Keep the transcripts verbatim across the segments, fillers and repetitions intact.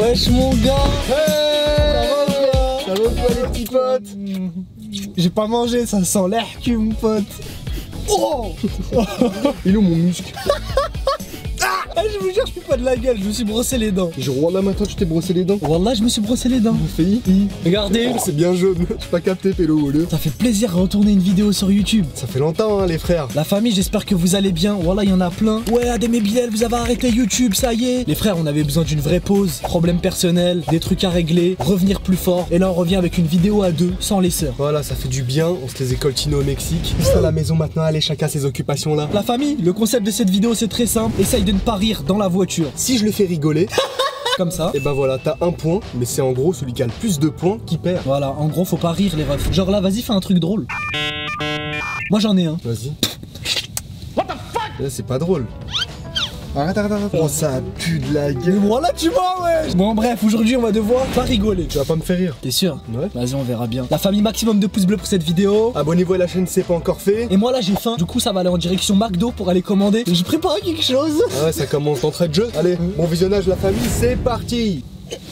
Wesh mon gars. Hey, ça va quoi les petits potes? J'ai pas mangé, ça sent l'hercule mon pote. Oh. Il est où mon muscle? Ah, je vous jure, je fais pas de la gueule, je me suis brossé les dents. Je vois là maintenant, tu t'es brossé les dents. Wallah, je me suis brossé les dents. Fais Regardez. C'est bien jaune, j'ai pas capté pélo. Ça fait plaisir de retourner une vidéo sur YouTube. Ça fait longtemps hein les frères. La famille, j'espère que vous allez bien. Wallah, il y en a plein. Ouais, Adem et Bilal, vous avez arrêté YouTube, ça y est. Les frères, on avait besoin d'une vraie pause. Problème personnel, des trucs à régler, revenir plus fort. Et là, on revient avec une vidéo à deux, sans les sœurs. Voilà, ça fait du bien, on se les écoltino au Mexique. Juste à la maison maintenant, allez, chacun ses occupations là. La famille, le concept de cette vidéo, c'est très simple. Essaye de ne pas rire dans la voiture. Si je le fais rigoler, comme ça, et ben voilà, t'as un point, mais c'est en gros celui qui a le plus de points qui perd. Voilà, en gros, faut pas rire les refs. Genre là, vas-y, fais un truc drôle. Moi, j'en ai un. Vas-y. What the fuck? Là, c'est pas drôle. Arrête, arrête, arrête. Oh, ça pue de la gueule. Mais voilà, tu vois, ouais. Bon, bref, aujourd'hui, on va devoir pas rigoler. Tu vas pas me faire rire? T'es sûr? Ouais. Vas-y, on verra bien. La famille, maximum de pouces bleus pour cette vidéo. Abonnez-vous à la chaîne si c'est pas encore fait. Et moi, là, j'ai faim. Du coup, ça va aller en direction McDo pour aller commander. J'ai préparé quelque chose. Ah ouais, ça commence d'entrée de jeu. Allez, bon visionnage, la famille, c'est parti.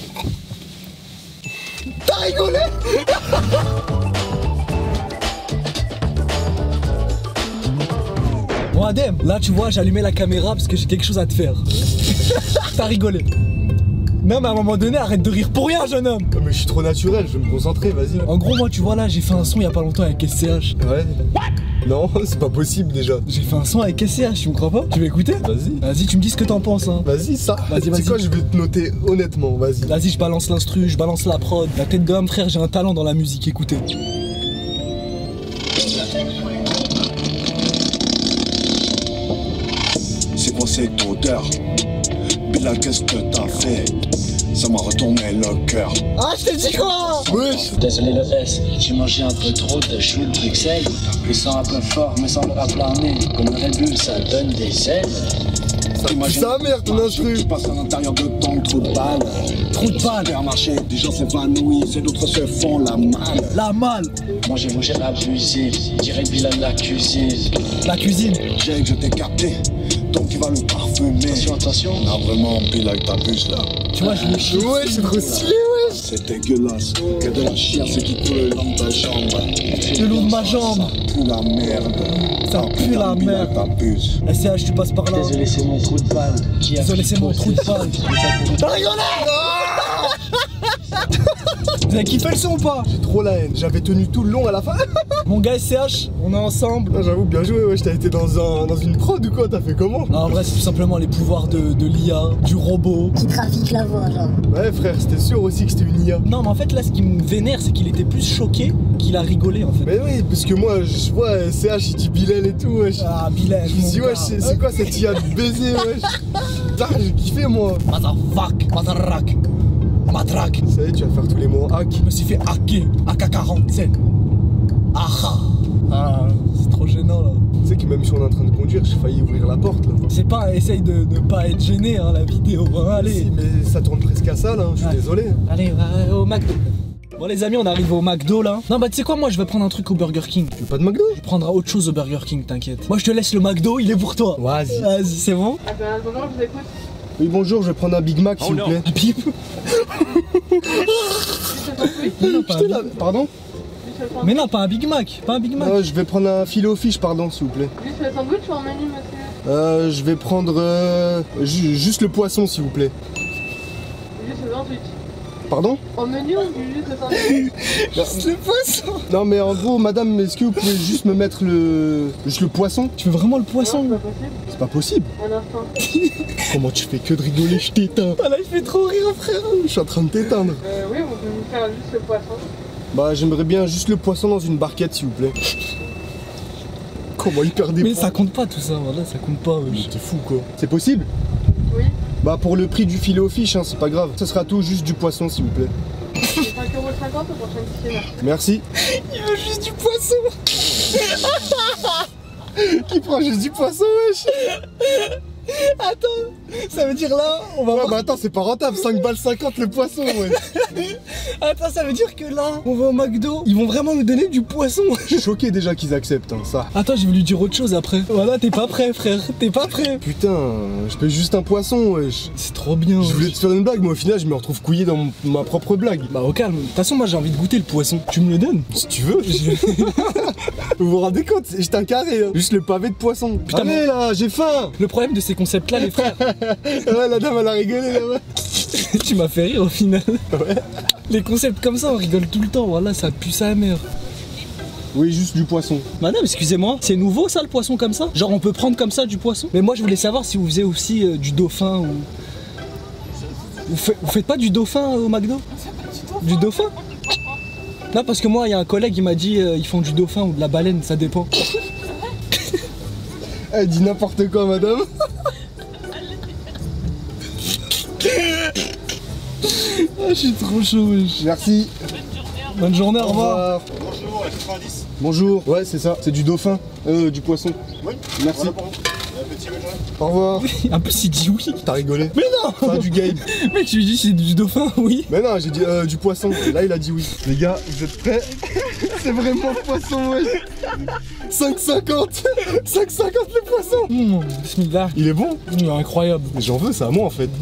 T'as rigolé? Bon, Adem, là, tu vois, j'ai allumé la caméra parce que j'ai quelque chose à te faire. T'as rigolé. Non, mais à un moment donné, arrête de rire pour rien, jeune homme. Oh, mais je suis trop naturel, je vais me concentrer, vas-y. En gros, moi, tu vois, là, j'ai fait un son il y a pas longtemps avec S C H. Ouais. Non, c'est pas possible déjà. J'ai fait un son avec S C H, tu me crois pas? Tu veux écouter? Vas-y. Vas-y, tu me dis ce que t'en penses, hein. Vas-y, ça. Vas-y, vas-y. C'est quoi, je vais te noter honnêtement, vas-y. Vas-y, je balance l'instru, je balance la prod. La tête d'homme, frère, j'ai un talent dans la musique, écoutez. C'est quoi cette odeur? Bilal, qu'est-ce que t'as fait? Ça m'a retourné le cœur. Ah, je t'ai dit quoi? Wesh. Désolé le reste, j'ai mangé un peu trop de chou de Bruxelles. Il sent un peu fort, mais sans le applaner. Comme un Red Bull, ça donne des ailes. Ça pue sa mère ton instru. Je passe à l'intérieur de ton trou de balle. Trou de balle. Supermarché, des gens s'évanouissent et d'autres se font la malle. La malle. Moi j'ai mangé abusé, direct Bilal la cuisine. La cuisine. J'ai que je t'ai capté, donc il va le parfumer. Attention, attention. Non vraiment, Bilal t'abuses là. Tu vois, je me chie. Ouais, c'est trop stylé, ouais. C'est dégueulasse, que de la chiasse qui coule le long de ta jambe. Le long de ma jambe. Ça pue la merde. Ça pue la Bilal merde. t'abuses. S C H, tu passes par là. Désolé, c'est mon trou de balle. Qui a Désolé, pris c'est mon pause. trou de balle. T'as rigolé? Vous avez kiffé le son ou pas? J'ai trop la haine, j'avais tenu tout le long à la fin. Mon gars S C H, on est ensemble. Ah, j'avoue, bien joué, ouais. T'as été dans, un, dans une prod ou quoi? T'as fait comment? Non, en vrai, c'est tout simplement les pouvoirs de, de l'I A, du robot. qui trafique la voix, genre. Ouais, frère, c'était sûr aussi que c'était une I A. Non, mais en fait, là, ce qui me vénère, c'est qu'il était plus choqué qu'il a rigolé, en fait. Mais oui, parce que moi, je vois S C H, il dit Bilal et tout, wesh. Ah, Bilal. Je me dis, mon wesh, gars. c'est c'est quoi cette I A de baiser, wesh? Putain, j'ai kiffé, moi. Motherfuck, motherfuck, matraque. Ça y est, tu vas faire tous les mots en hack. Je me suis fait hacker, A K quarante-sept. Ah, ah, c'est trop gênant, là. Tu sais que même si on est en train de conduire, j'ai failli ouvrir la porte, là. C'est pas, essaye de ne pas être gêné, hein, la vidéo. Hein, allez. Si, mais ça tourne presque à ça, là, je suis Ouais. désolé. Allez, va au McDo. Bon les amis, on arrive au McDo là. Non bah tu sais quoi, moi je vais prendre un truc au Burger King. Tu veux pas de McDo? Je prendrai autre chose au Burger King, t'inquiète. Moi je te laisse le McDo, il est pour toi. Vas-y. Vas-y, c'est bon? Ah ben, attends, je vous écoute. Oui, bonjour, je vais prendre un Big Mac, s'il vous plaît. Ah, bip. Mais non, pas un J'étais Big- là, pardon? Mais non, pas un Big Mac, pas un Big Mac. Euh, je vais prendre un filet aux fiches, pardon, s'il vous plaît. Juste le sandwich ou en menu, monsieur? Euh, je vais prendre euh, ju- juste le poisson, s'il vous plaît. Juste le sandwich. Pardon? En menu ou juste le sandwich? Juste le poisson. Non, mais en gros, madame, est-ce que vous pouvez juste me mettre le. juste le poisson? Tu veux vraiment le Non, poisson? c'est pas possible. C'est pas possible. Un instant. Comment tu fais que de rigoler, je t'éteins. Ah là, il fait trop rire, frère. Je suis en train de t'éteindre. Euh, oui, vous pouvez me faire juste le poisson. Bah, j'aimerais bien juste le poisson dans une barquette, s'il vous plaît. Comment il perd des Mais points? ça compte pas tout ça, voilà, ça compte pas. Mais wesh. t'es fou, quoi. C'est possible? Oui. Bah, pour le prix du filet aux fiches, hein, c'est pas grave. Ça sera tout juste du poisson, s'il vous plaît. C'est cinq euros cinquante au prochain questionnaire. Merci. Il veut juste du poisson. Qui prend juste du poisson, wesh? Attends, ça veut dire là, on va Ouais, voir. bah attends, c'est pas rentable, cinq balles cinquante le poisson, ouais. Attends, ça veut dire que là, on va au McDo, ils vont vraiment nous donner du poisson. Je suis choqué déjà qu'ils acceptent, hein, ça. Attends, j'ai voulu dire autre chose après. Voilà, t'es pas prêt, frère, t'es pas prêt. Putain, je paye juste un poisson, wesh. C'est trop bien. Je voulais te faire une blague, mais au final, je me retrouve couillé dans mon- ma propre blague. Bah au calme, de toute façon moi j'ai envie de goûter le poisson. Tu me le donnes? Si tu veux. Vous vous rendez compte, c'est juste un carré, hein. Juste le pavé de poisson. Putain, Allez là, j'ai faim. Le problème de ces concepts là les frères, Ouais, la dame elle a rigolé là-bas. tu m'as fait rire au final. Ouais. Les concepts comme ça on rigole tout le temps, voilà ça pue sa mère. Oui, juste du poisson. Madame, excusez-moi, c'est nouveau ça le poisson comme ça? Genre on peut prendre comme ça du poisson? Mais moi je voulais savoir si vous faisiez aussi euh, du dauphin ou... Vous, fait- vous faites pas du dauphin euh, au McDo? Du dauphin? Non parce que moi il y a un collègue il m'a dit euh, ils font du dauphin ou de la baleine, ça dépend. Elle dit n'importe quoi, madame. Ah, je suis trop chaud wesh. Merci. Bonne journée, au revoir. Bonjour, quatre-vingt-dix. Bonjour. Ouais, c'est ça. C'est du dauphin. Euh, du poisson. Oui. Merci. Voilà pour vous. Euh, Petit bonne journée. Au revoir. Un peu s'il dit oui. T'as rigolé. Mais non. Fin du game. Mec, je lui dis c'est du dauphin, oui. Mais non, j'ai dit euh, du poisson. Et là, il a dit oui. Les gars, vous êtes prêts? C'est vraiment le poisson, ouais. cinq cinquante. cinq cinquante le poisson. Mmh, bismillah. Il est bon. Mmh, incroyable. Mais j'en veux, c'est à moi en fait.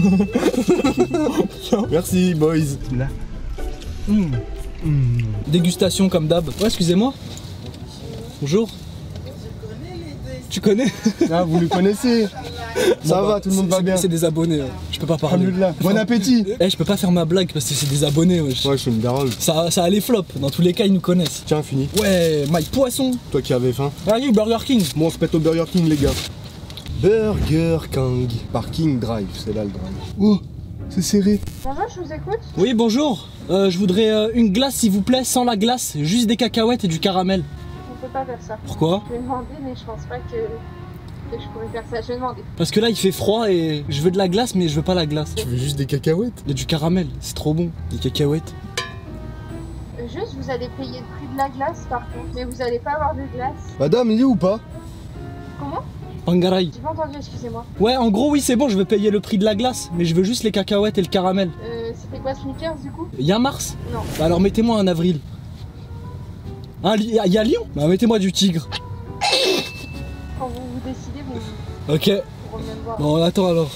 Merci, boys. Mmh. Dégustation comme d'hab. Ouais, excusez-moi. Bonjour. Tu connais? Ah, vous le connaissez. Ça Bon, va, bah, tout le monde c'est- va c'est- bien. C'est des abonnés. hein. Je peux pas parler. Alhamdoulilah. Bon appétit. Eh, je peux pas faire ma blague parce que c'est des abonnés. wesh. Ouais, je suis une daronne. Ça, ça a les flops. Dans tous les cas, ils nous connaissent. Tiens, fini. Ouais, Mike Poisson. Toi qui avais faim. Allez, Burger King. Bon, on se pète au Burger King, les gars. Burger King. Parking Drive, c'est là le drive. Oh, c'est serré. Bonjour, je vous écoute. Oui, bonjour. Euh, je voudrais euh, une glace, s'il vous plaît, sans la glace. Juste des cacahuètes et du caramel. On peut pas faire ça. Pourquoi? Je vais demander, mais je pense pas que, que je pourrais faire ça. Je vais demander. Parce que là, il fait froid et je veux de la glace, mais je veux pas la glace. Tu veux juste des cacahuètes? Il y a du caramel. C'est trop bon. Des cacahuètes. Euh, juste, vous allez payer le prix de la glace par contre, mais vous allez pas avoir de glace. Madame, il est ou pas? Comment? Pangarai. J'ai pas entendu, excusez-moi. Ouais, en gros, oui, c'est bon, je veux payer le prix de la glace, mais je veux juste les cacahuètes et le caramel. Euh, c'était quoi Snickers du coup? Il y a mars? Non. Bah alors mettez-moi un avril. Ah, il y a Lyon? Bah mettez-moi du tigre. Quand vous vous décidez, vous, Ok. vous revenez me voir. Bon, on attend alors.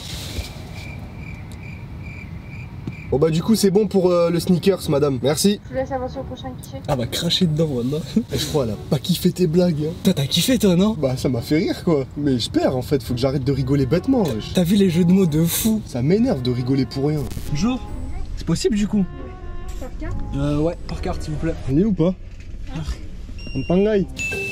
Bon bah du coup c'est bon pour euh, le sneakers, madame. Merci. Je vous laisse avancer au prochain guichet. Ah bah cracher dedans, voilà. Et je crois elle a pas kiffé tes blagues. Hein. Toi, t'as kiffé, toi, non? Bah ça m'a fait rire quoi. Mais je perds en fait, faut que j'arrête de rigoler bêtement. wesh. T'as vu les jeux de mots de fou? Ça m'énerve de rigoler pour rien. Bonjour. C'est possible du coup? Par carte? Euh, ouais, par carte, s'il vous plaît. Il est ou pas? On pangaille.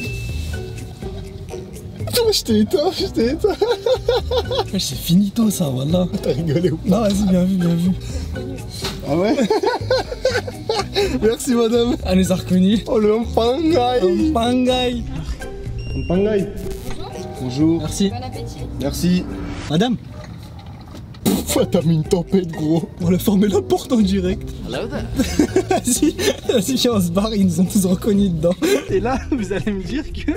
Je t'ai éteint, je t'ai éteint. Ouais, c'est finito ça, voilà. T'as rigolé ou pas? Non, vas-y, bien vu, bien vu. Ah ouais? Merci madame. Ah, les a reconnus. Oh le pangaille. Pangaï. Pangaille. Bonjour. Merci. Bon appétit. Merci. Madame, Pff, t'as mis une tempête gros. on a formé la porte en direct. Vas-y, vas-y, viens, on se barre, ils nous ont tous reconnus dedans. Et là, vous allez me dire que...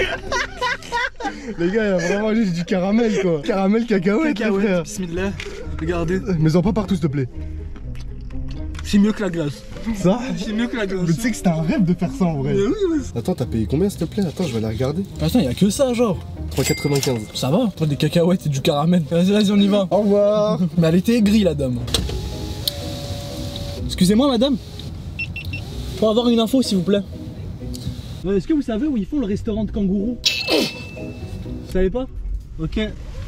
Les gars, il y a vraiment juste du caramel quoi. Caramel cacahuète, Cacahuètes, frère. bismillah. Regardez, Mais en pas partout s'il te plaît. c'est mieux que la glace. Ça? C'est mieux que la glace. Mais tu sais que c'était un rêve de faire ça en vrai. Mais oui, oui. Attends, t'as payé combien s'il te plaît? Attends, je vais aller regarder. Attends, y'a que ça, genre. trois quatre-vingt-quinze. Ça va, toi, des cacahuètes et du caramel. Vas-y, vas-y, on y va. Au revoir. Mais elle était aigrie, la dame. Excusez-moi, madame. Pour avoir une info, s'il vous plaît. Euh, Est-ce que vous savez où ils font le restaurant de kangourou? Vous savez pas? Ok.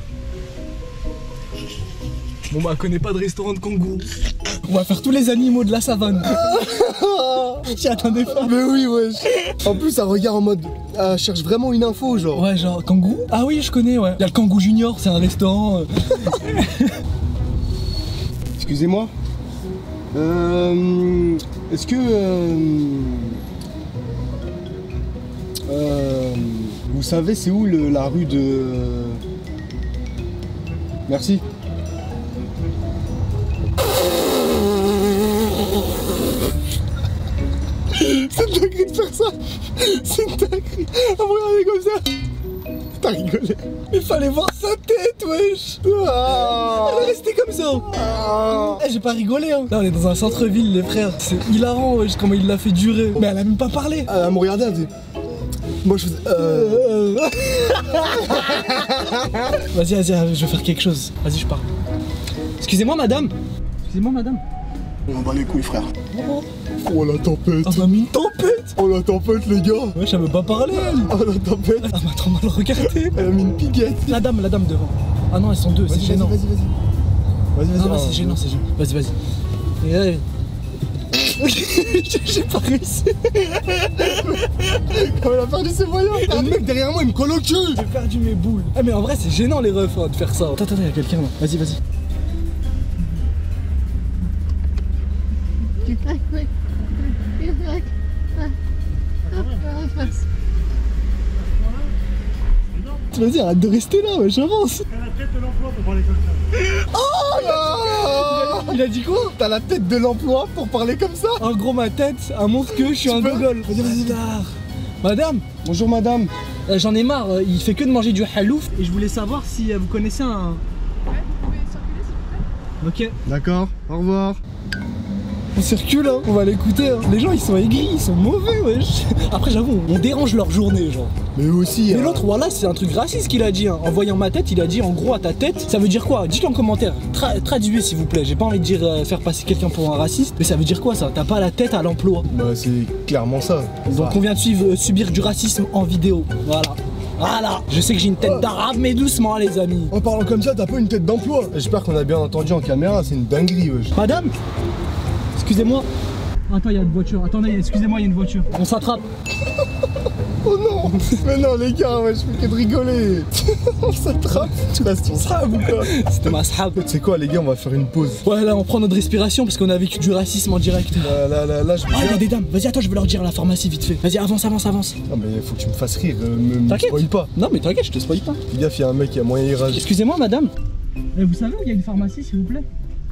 Bon bah, elle connaît pas de restaurant de kangourou. On va faire tous les animaux de la savane. J'y attendais pas. Mais oui, wesh. En plus, ça regarde en mode. Elle cherche vraiment une info, genre. Ouais, genre kangourou. Ah oui, je connais, ouais. Y'a le Kangoo Junior, c'est un restaurant. euh. Excusez-moi. Euh. Est-ce que. Euh, euh, vous savez, c'est où le- la rue de. Merci. C'est une dinguerie de faire ça. C'est une dinguerie. On va regarder comme ça. T'as rigolé. Il fallait voir sa tête, wesh. Ah. Elle est restée comme ça. Ah. Eh, j'ai pas rigolé, hein. Là, on est dans un centre-ville, les frères. C'est hilarant, wesh, comment il l'a fait durer. Mais elle a même pas parlé. Elle me regardait, elle dit. Moi je faisais. Euh... Vas-y, vas-y, je vais faire quelque chose. Vas-y, je parle. Excusez-moi, madame. Excusez-moi, madame. On bat les couilles, frère. Oh la tempête. Ah, bah, mis une tempête. Oh la tempête, les gars. Ouais, je savais pas parler, elle. Oh la tempête. Ah, m'a trop mal regardé. Elle a mis une piquette. La dame, la dame devant. Ah non, elles sont deux, c'est Vas-y, gênant. vas-y, vas-y. Vas-y, vas-y. Non, vas-y. c'est gênant, c'est gênant. Vas-y, vas-y. Et là, j'ai pas réussi. Comme elle a perdu ses moyens. Un mec derrière moi, il me colle au cul. J'ai perdu mes boules. Ah, mais en vrai, c'est gênant, les refs, hein, de faire ça. Attends, attends, il y a quelqu'un là. Vas-y, vas-y. Vas-y, arrête de rester là, ouais, j'avance. T'as la tête de l'emploi pour parler comme ça. Oh là. Il a dit quoi? T'as la tête de l'emploi pour parler comme ça. En gros, ma tête, elle montre que je suis un peux gogol. Vas-y, vas-y, vas-y. Madame, Bonjour madame. euh, j'en ai marre, euh, il fait que de manger du halouf. Et je voulais savoir si euh, vous connaissez un. Ouais, vous pouvez circuler s'il vous plaît. Ok. D'accord, au revoir. On circule, hein. On va l'écouter. Hein. Les gens, ils sont aigris, ils sont mauvais, wesh. Après, j'avoue, on dérange leur journée, genre. Mais aussi. Mais hein. l'autre, voilà, c'est un truc raciste qu'il a dit. Hein. En voyant ma tête, il a dit en gros à ta tête. Ça veut dire quoi? Dites-le en commentaire. Tra traduisez s'il vous plaît. J'ai pas envie de dire euh, faire passer quelqu'un pour un raciste. Mais ça veut dire quoi ça? T'as pas la tête à l'emploi. Bah c'est clairement ça. Donc on vient de suivre, euh, subir du racisme en vidéo. Voilà. Voilà. Je sais que j'ai une tête d'arabe, mais doucement, les amis. En parlant comme ça, t'as pas une tête d'emploi. J'espère qu'on a bien entendu en caméra, c'est une dinguerie, wesh. Madame, excusez-moi. Attends, il y a une voiture. Attendez, excusez-moi, il y a une voiture. On s'attrape. Oh non. Mais non les gars, ouais, je fais que de rigoler. On s'attrape. Tu restes on s'attrape ou quoi? C'était ma sahab. Tu sais quoi les gars, on va faire une pause. Ouais, là, on prend notre respiration parce qu'on a vécu du racisme en direct. Là, là, là, là, je Ah, il y a des dames. Vas-y, attends, je vais leur dire à la pharmacie vite fait. Vas-y, avance, avance, avance. Non mais faut que tu me fasses rire, euh, me, me T'inquiète. spoil pas. Non, mais t'inquiète, je te spoil pas. Fais gaffe, il y a un mec qui a moyen irage. Excusez-moi, madame. Eh, vous savez où il y a une pharmacie, s'il vous plaît?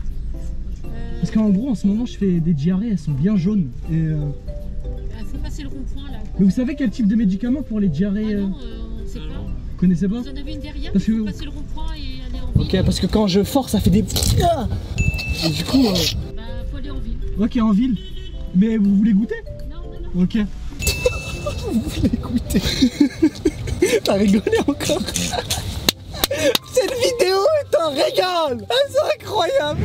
Parce qu'en gros, en ce moment, je fais des diarrhées, elles sont bien jaunes. Et euh... Il faut passer le rond-point là. Mais vous savez quel type de médicament pour les diarrhées? Ah euh... non, euh, on sait pas. Vous connaissez pas? Vous en avez une derrière, Parce il faut que- passer le rond-point et aller en ville. Ok, parce que quand je force, ça fait des. Ah et du coup. Euh... Bah, faut aller en ville. Ok, en ville. Mais vous voulez goûter? Non, non, non. Ok. Vous voulez goûter? T'as rigolé encore? Cette vidéo est un régal! Ah, c'est incroyable!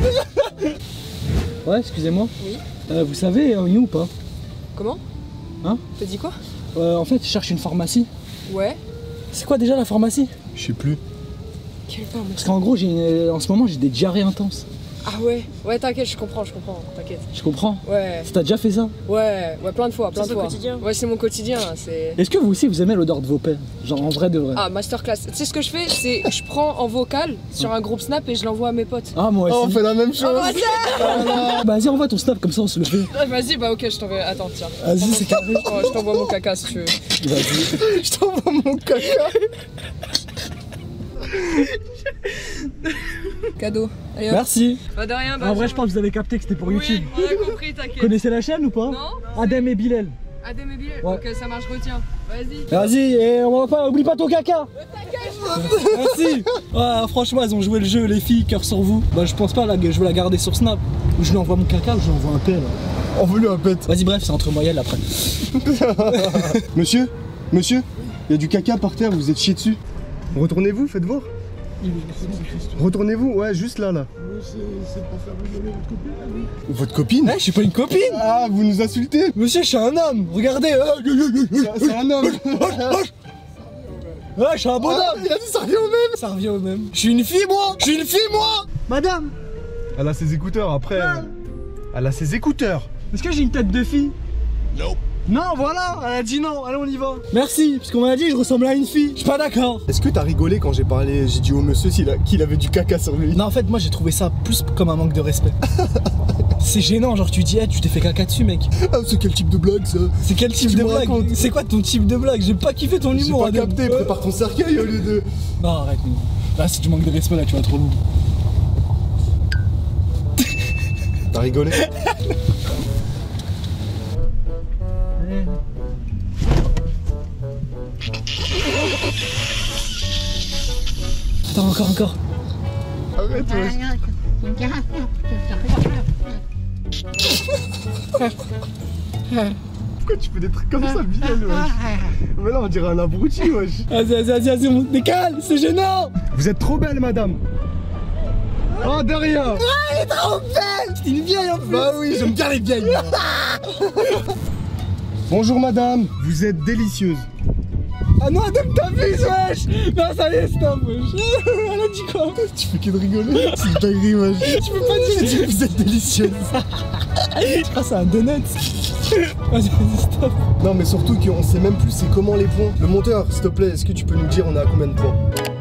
Ouais, excusez-moi. Oui. Euh, vous savez, on est où ou pas? Comment? Hein? T'as dit quoi? euh, En fait, je cherche une pharmacie. Ouais. C'est quoi déjà la pharmacie? Je sais plus. Quelle Parce pharmacie? qu'en gros, j'ai une- en ce moment, j'ai des diarrhées intenses. Ah ouais. Ouais, t'inquiète, je comprends, je comprends. T'inquiète. Je comprends. Ouais. T'as déjà fait ça? Ouais, ouais, plein de fois, plein C'est de ton fois. quotidien. Ouais, c'est mon quotidien, c'est. Est-ce que vous aussi, vous aimez l'odeur de vos pères? Genre en vrai de vrai? Ah, masterclass. Tu sais ce que je fais? C'est je prends en vocal sur un groupe Snap et je l'envoie à mes potes. Ah, moi Oh, on aussi. fait la même chose. Oh, ouais, Bah, vas-y, envoie ton snap comme ça, on se le fait. ouais, vas-y, bah ok, je t'envoie. Attends, tiens. Vas-y, c'est carré. Oh, je t'envoie mon caca si tu veux. Vas-y. Je t'envoie mon caca. Cadeau. Allez, hop. Merci. Bah de rien, bah. En vrai, je pense que vous avez capté que c'était pour Oui, YouTube. on a compris, Vous t'inquiète. connaissez la chaîne ou pas? Non? Adem et Bilal. Adem et Bilal. Ouais. Ok, ça marche, retiens. Vas-y. Vas-y, et on va pas, oublie pas ton caca. Merci. Ouais, franchement, elles ont joué le jeu, les filles, cœur sur vous. Bah, je pense pas, là, je vais la garder sur Snap. Ou je lui envoie mon caca ou je lui envoie un P. Là. On veut lui un pet. Vas-y, bref, c'est entre moi et elle après. Monsieur, monsieur, il y a du caca par terre, vous êtes chié dessus. Retournez-vous, faites voir. Retournez-vous, ouais, juste là, là. C'est pour faire rigoler votre copine, là, oui. Votre copine? Eh, je suis pas une copine. Ah, vous nous insultez? Monsieur, je suis un homme. Regardez. euh, C'est un homme. Ouais, je suis un bonhomme. Ah, il a dit ça revient au même. Ça revient au même. Je suis une fille, moi. Je suis une fille, moi. Madame, Elle a ses écouteurs après. Elle a ses écouteurs. est-ce que j'ai une tête de fille? Non. Non, voilà, elle a dit non, allez on y va. Merci, parce qu'on m'a dit je ressemble à une fille. Je suis pas d'accord. Est-ce que t'as rigolé quand j'ai parlé, j'ai dit au monsieur s'il a- qu'il avait du caca sur lui? Non, en fait, moi j'ai trouvé ça plus comme un manque de respect. C'est gênant, genre tu dis, hey, tu t'es fait caca dessus, mec. Ah, c'est quel type de blague ça? C'est quel type Tu de me blague? racontes. C'est quoi ton type de blague? J'ai pas kiffé ton J'ai humour. pas Adem. capté, Ouais. prépare ton cercueil au lieu de... Non, arrête. non. Là, si tu manques de respect, là, tu vas trop loin. T'as rigolé? Attends, encore, encore. Arrête, wesh. Pourquoi tu fais des trucs comme ça, Bilal, wesh? Mais là, on dirait un abruti, wesh. Vas-y, vas-y, vas-y, vas-y, on décale, c'est gênant. Vous êtes trop belle, madame. Oh, de rien. Ah, elle est trop belle. C'est une vieille en plus. Bah oui, j'aime bien les vieilles. Bonjour, madame. Vous êtes délicieuse. Ah non, Adam, t'abuses, wesh. Non, ça y est, stop, wesh. Elle a dit quoi? Tu fais que de rigoler. C'est une dinguerie, wesh. Tu peux pas dire que vous êtes délicieuse. Je crois que c'est un donut. Vas-y, vas-y, stop. Non, mais surtout qu'on sait même plus c'est comment les points. Le monteur, s'il te plaît, est-ce que tu peux nous dire on est à combien de points?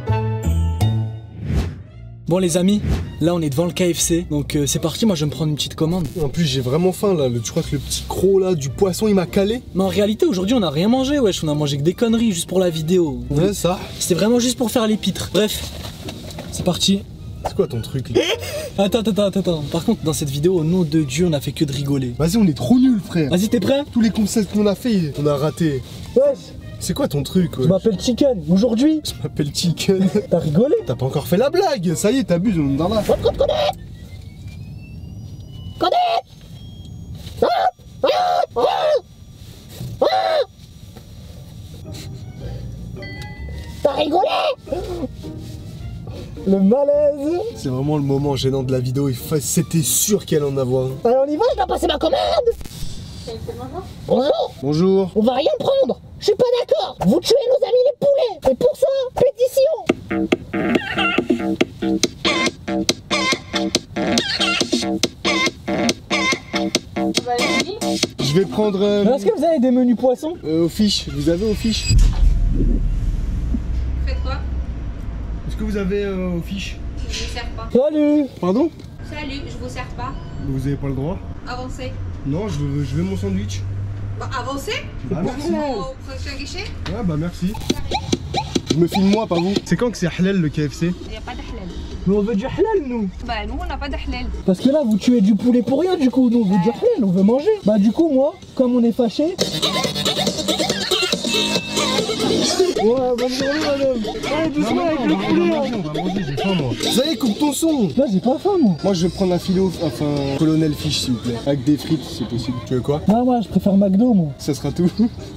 Bon les amis, là on est devant le K F C, donc euh, c'est parti, moi je vais me prendre une petite commande. En plus j'ai vraiment faim là, tu crois que le petit croc là du poisson il m'a calé? Mais en réalité aujourd'hui on a rien mangé, wesh, on a mangé que des conneries juste pour la vidéo. Ouais ça. C'était vraiment juste pour faire les pitres. Bref, c'est parti. C'est quoi ton truc là? Attends, attends, attends, attends. Par contre dans cette vidéo, au nom de Dieu, on a fait que de rigoler. Vas-y, on est trop nuls frère. Vas-y, t'es prêt? Tous les concepts qu'on a fait, on a raté. Wesh, c'est quoi ton truc? je m'appelle Chicken, aujourd'hui. Je m'appelle Chicken. T'as rigolé? T'as pas encore fait la blague, ça y est, t'abuses, on est dans la... T'as rigolé? Le malaise. C'est vraiment le moment gênant de la vidéo, c'était sûr qu'elle en avoir un. Allez, on y va, je dois passer ma commande. Bonjour. Bonjour. On va rien prendre. Je suis pas d'accord. Vous tuez nos amis les poulets. Et pour ça, pétition. Je vais prendre... Euh, Est-ce que vous avez des menus poissons? euh, aux fiches, vous avez aux fiches? Faites quoi? Est-ce que vous avez euh, aux fiches? Je vous sers pas. Salut. Pardon? Salut, je vous sers pas. Vous avez pas le droit? Avancez. Non, je veux, je veux mon sandwich. Bah, avancez. Ah merci. Au prochain guichet. Ouais bah merci. Je me filme moi, pas vous. C'est quand que c'est halal le K F C? Il n'y a pas de halal. Mais on veut du halal nous. Bah, nous on n'a pas de halal. Parce que là vous tuez du poulet pour rien du coup, nous on veut du halal, on veut manger. Bah du coup moi, comme on est fâché... Ouais, bonne journée madame. Ouais, doucement avec le poulet. On va manger, j'ai faim moi. Ça y est, coupe ton son. Là j'ai pas faim moi. Moi je vais prendre un filet, au... enfin colonel fish s'il vous plaît. Avec des frites si c'est possible. Tu veux quoi? Non moi je préfère McDo moi. Ça sera tout.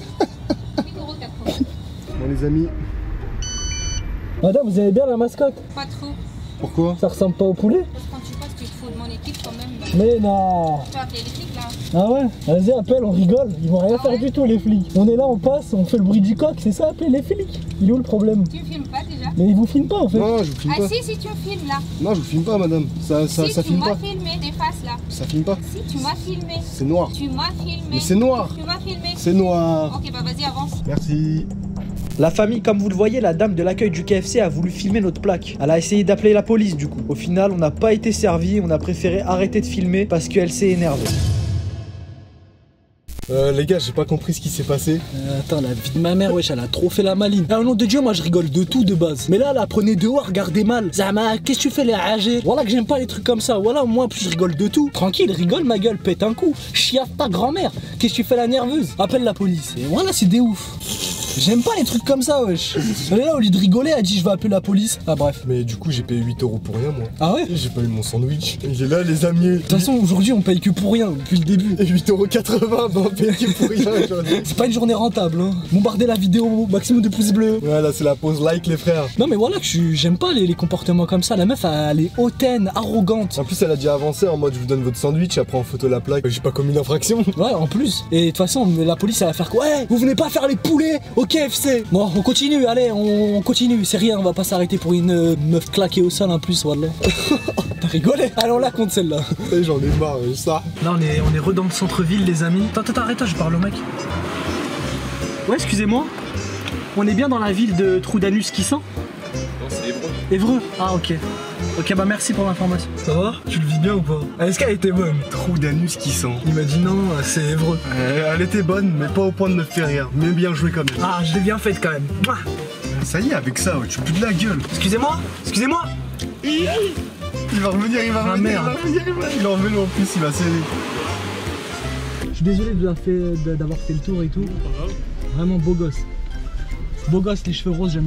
Bon les amis. Madame, vous avez bien la mascotte? Pas trop. Pourquoi? Ça ressemble pas au poulet? Parce que quand tu passes, tu te fous de mon équipe quand même. Mais non. Tu vas appeler les flics là. Ah ouais? Vas-y, appelle, on rigole. Ils vont rien Ah faire ouais? du tout les flics. On est là, on passe, on fait le bruit du coq, c'est ça, appeler les flics. Il est où le problème? Tu me filmes pas déjà? Mais ils vous filment pas en fait. Non, je vous filme Ah pas. si, si tu me filmes là. Non, je vous filme pas madame. Ça, ça, si ça tu filme m'as pas. filmé, déface là. Ça filme pas. Si tu m'as filmé. C'est noir. Tu m'as filmé. Mais c'est noir. Tu m'as filmé. C'est noir. Ok, bah vas-y, avance. Merci. La famille, comme vous le voyez, la dame de l'accueil du K F C a voulu filmer notre plaque. Elle a essayé d'appeler la police du coup. Au final, on n'a pas été servi, on a préféré arrêter de filmer parce qu'elle s'est énervée. Euh, les gars, j'ai pas compris ce qui s'est passé. Euh, attends, la vie de ma mère, wesh, elle a trop fait la maline. Ah, au nom de Dieu, moi je rigole de tout de base. Mais là, la prenez dehors, regardez mal. Zama, qu'est-ce que tu fais les âgés? Voilà que j'aime pas les trucs comme ça. Voilà, moi en plus je rigole de tout. Tranquille, rigole ma gueule, pète un coup. Chiaffe ta grand-mère. Qu'est-ce que tu fais la nerveuse? Appelle la police. Et voilà, c'est des ouf. J'aime pas les trucs comme ça, wesh. Elle est là, au lieu de rigoler, elle dit je vais appeler la police. Ah, bref. Mais du coup, j'ai payé huit euros pour rien, moi. Ah ouais? J'ai pas eu mon sandwich. Il est là, les amis. De toute façon, aujourd'hui, on paye que pour rien depuis le début. Et huit euros quatre-vingts, bah on paye que pour rien. C'est pas une journée rentable, hein. Bombardez la vidéo, maximum de pouces bleus. Voilà, c'est la pause like, les frères. Non, mais voilà que je- j'aime pas les, les comportements comme ça. La meuf, elle est hautaine, arrogante. En plus, elle a dit avancer en mode je vous donne votre sandwich, après en photo la plaque. J'ai pas commis l'infraction. Ouais, en plus. Et de toute façon, la police, elle va faire quoi? Ouais, vous venez pas faire les poulets au K F C. Bon, on continue, allez, on, on continue. C'est rien, on va pas s'arrêter pour une euh, meuf claquée au sol en plus, wallah. T'as rigolé? Allez, on la compte celle-là. Et j'en ai marre, ça. Là, on est, on est re dans le centre-ville, les amis. Attends, attends, arrête, je parle au mec. Ouais, excusez-moi. On est bien dans la ville de Troudanus qui sent? Non, c'est Évreux. Évreux? Ah, ok. Ok, bah merci pour l'information. Ça va? Tu le vis bien ou pas? Est-ce qu'elle était bonne? Trou d'anus qui sent. Il m'a dit non, c'est Évreux. Euh, elle était bonne, mais pas au point de me faire rire. Mais bien joué quand même. Ah, je l'ai bien faite quand même. Mouah. Ça y est, avec ça, ouais, tu pues de la gueule. Excusez-moi? Excusez-moi? Il va revenir, il va Ah, revenir. merde. Il va revenir, il va- il est revenu en plus, il va serrer. Je suis désolé de vous avoir fait- d'avoir fait le tour et tout. Vraiment beau gosse. Beau gosse, les cheveux roses, j'aime bien.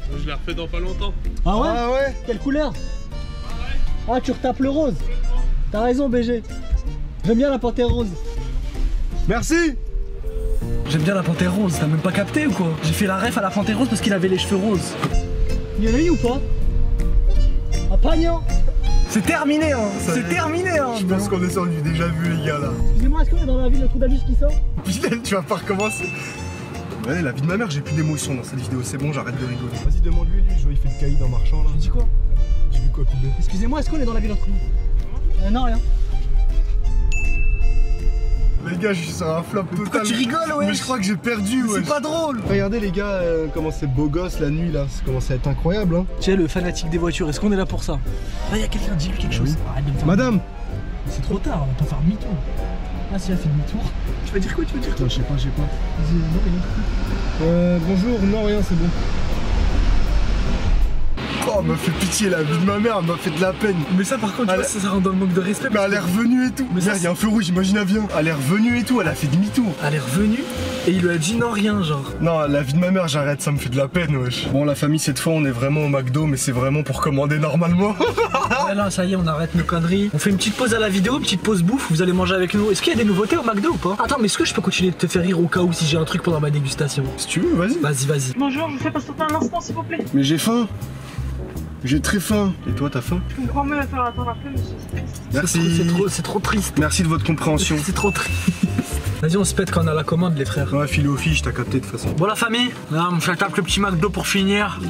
Je l'ai refait dans pas longtemps. Ah ouais? Ah ouais? Quelle couleur? Ah, tu retapes le rose. T'as raison, B G. J'aime bien la panthère rose. Merci. J'aime bien la panthère rose, t'as même pas capté ou quoi? J'ai fait la ref à la panthère rose parce qu'il avait les cheveux roses. Il y en a eu ou pas? Ah, pas non. C'est terminé, hein. C'est terminé, hein. Je pense qu'on est sur du déjà vu, les gars, là. Excusez-moi, est-ce qu'on est dans la ville le trou d'Alus qui sort? Putain, tu vas pas recommencer. Ouais, la vie de ma mère, j'ai plus d'émotion dans cette vidéo, c'est bon, j'arrête de rigoler. Vas-y, demande-lui, lui, je vois, il fait le caïd en marchant là. Tu dis quoi? J'ai vu quoi, couper. Excusez-moi, est-ce qu'on est dans la ville entre nous? Euh, non, rien. Les gars, je suis sur un flop total. Pourquoi tu rigoles, ouais? Mais je crois que j'ai perdu, ouais. C'est pas drôle. Regardez, les gars, euh, comment c'est beau gosse la nuit là, ça commence à être incroyable, hein. Tu es le fanatique des voitures, est-ce qu'on est là pour ça? Ah, y'a quelqu'un, dis-lui quelque chose. Oui. Arrête de me faire- Madame. C'est trop tard, on va pas faire demi-tour. Ah, si elle fait demi-tour. Tu vas dire quoi? Tu vas dire quoi? Putain, je sais pas, je sais pas. Vas-y, non, rien. Euh, bonjour, non, rien, c'est bon. Oh, elle m'a fait pitié, la vie de ma mère, elle m'a fait de la peine. Mais ça, par contre, tu Elle- vois, ça, ça rentre dans le manque de respect. Mais parce elle est que- revenue et tout. Mais Mais ça, il y a un feu rouge, imagine un avion. Elle est revenue et tout, elle a fait demi-tour. Elle est revenue et il lui a dit non, rien, genre. Non, la vie de ma mère, j'arrête, ça me fait de la peine, wesh. Bon, la famille, cette fois, on est vraiment au McDo, mais c'est vraiment pour commander normalement. Ouais, là, ça y est, on arrête nos conneries. On fait une petite pause à la vidéo, une petite pause bouffe. Vous allez manger avec nous. Est-ce qu'il y a des nouveautés au McDo ou pas? Attends, mais est-ce que je peux continuer de te faire rire au cas où si j'ai un truc pendant ma dégustation? Si tu veux, vas-y. Vas-y, vas-y. Bonjour, je vous fais patienter un instant, s'il vous plaît. Mais j'ai faim. J'ai très faim. Et toi, t'as faim? Je comprends mieux à faire attendre un peu, monsieur. Merci. C'est trop, c'est trop triste. Merci de votre compréhension. C'est trop triste. Vas-y, on se pète quand on a la commande, les frères. Ouais, file aux fiches, t'as capté de toute façon. Bon, la famille, là, on fait tape le petit McDo pour finir.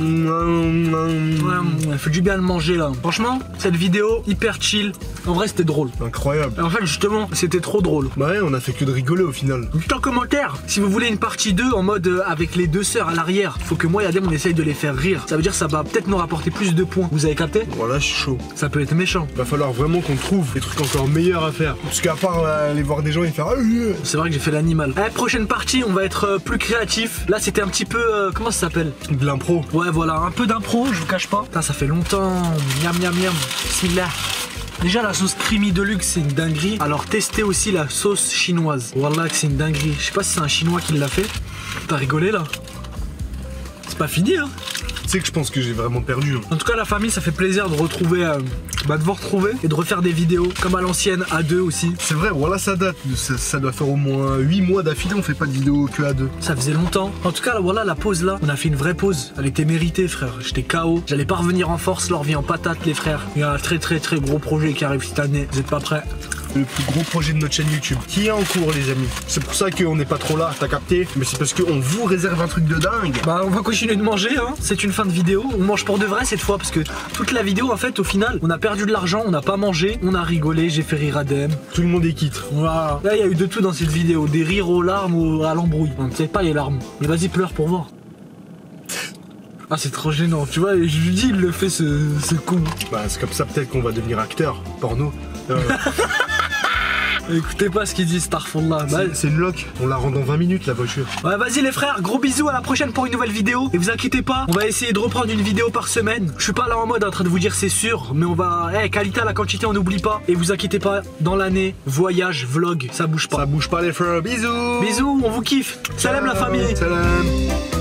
Ouais, fait du bien de manger là. Franchement, cette vidéo hyper chill. En vrai, c'était drôle. Incroyable. En fait, justement, c'était trop drôle. Bah ouais, on a fait que de rigoler au final. Dites en commentaire si vous voulez une partie deux en mode euh, avec les deux sœurs à l'arrière. Faut que moi et Adem on essaye de les faire rire. Ça veut dire que ça va peut-être nous rapporter plus de points. Vous avez capté? Voilà, je suis chaud. Ça peut être méchant. Va falloir vraiment qu'on trouve des trucs encore meilleurs à faire. Parce qu'à part euh, aller voir des gens et faire. Ah, euh, C'est vrai que j'ai fait l'animal. Allez, prochaine partie, on va être euh, plus créatif. Là, c'était un petit peu. euh, comment ça s'appelle? de l'impro. Ouais, voilà, un peu d'impro, je vous cache pas. Putain, ça fait longtemps. Miam, miam, miam. Bismillah. Déjà, la sauce creamy deluxe, c'est une dinguerie. Alors, testez aussi la sauce chinoise. Wallah, que c'est une dinguerie. Je sais pas si c'est un chinois qui l'a fait. T'as rigolé là? C'est pas fini, hein? Tu sais que je pense que j'ai vraiment perdu. Hein. En tout cas, la famille, ça fait plaisir de retrouver, euh, bah, de vous retrouver et de refaire des vidéos comme à l'ancienne, à deux aussi. C'est vrai, voilà, ça date. Ça, ça doit faire au moins huit mois d'affilée, on fait pas de vidéo que à deux. Ça faisait longtemps. En tout cas, là, voilà la pause là. On a fait une vraie pause. Elle était méritée, frère. J'étais K O. J'allais pas revenir en force. Leur vie en patate, les frères. Il y a un très très très gros projet qui arrive cette année. Vous êtes pas prêts? Le plus gros projet de notre chaîne YouTube qui est en cours, les amis. C'est pour ça qu'on n'est pas trop là, t'as capté? Mais c'est parce qu'on vous réserve un truc de dingue. Bah, on va continuer de manger, hein. C'est une fin de vidéo. On mange pour de vrai cette fois parce que toute la vidéo, en fait, au final, on a perdu de l'argent, on n'a pas mangé, on a rigolé, j'ai fait rire Adem. Tout le monde est quitte. Voilà. Là, il y a eu de tout dans cette vidéo. Des rires aux larmes ou à l'embrouille. On ne sait pas les larmes. Mais vas-y, pleure pour voir. Ah, c'est trop gênant, tu vois, je lui dis, il le fait ce, ce con. Bah, c'est comme ça peut-être qu'on va devenir acteur porno. Euh, Écoutez pas ce qu'il dit, Starfall c'est- c'est une loc, on la rend dans vingt minutes la voiture. Ouais, vas-y les frères, gros bisous, à la prochaine pour une nouvelle vidéo. Et vous inquiétez pas, on va essayer de reprendre une vidéo par semaine. Je suis pas là en mode en train de vous dire c'est sûr, mais on va. Eh, qualité à la quantité, on n'oublie pas. Et vous inquiétez pas, dans l'année, voyage, vlog, ça bouge pas. Ça bouge pas les frères, bisous. Bisous, on vous kiffe. Salam la famille. Salam.